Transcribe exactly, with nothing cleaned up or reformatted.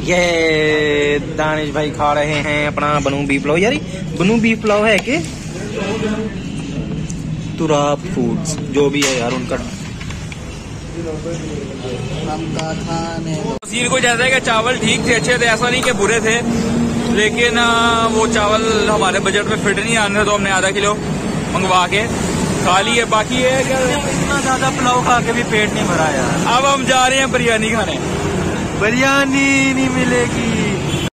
ये दानिश भाई खा रहे हैं अपना बनू बीफ पुलाव। यार बनू बीफ पुलाव है कि तुराब फूड्स जो भी है यार उनका। सीन को जैसा है कि चावल ठीक थे, अच्छे थे, ऐसा नहीं कि बुरे थे, लेकिन वो चावल हमारे बजट में फिट नहीं आने थे, तो हमने आधा किलो मंगवा के खा लिए। बाकी है क्या इतना ज्यादा पुलाव खा के भी पेट नहीं भरा यार। अब हम जा रहे हैं बिरयानी खाने। बिरयानी नहीं मिलेगी।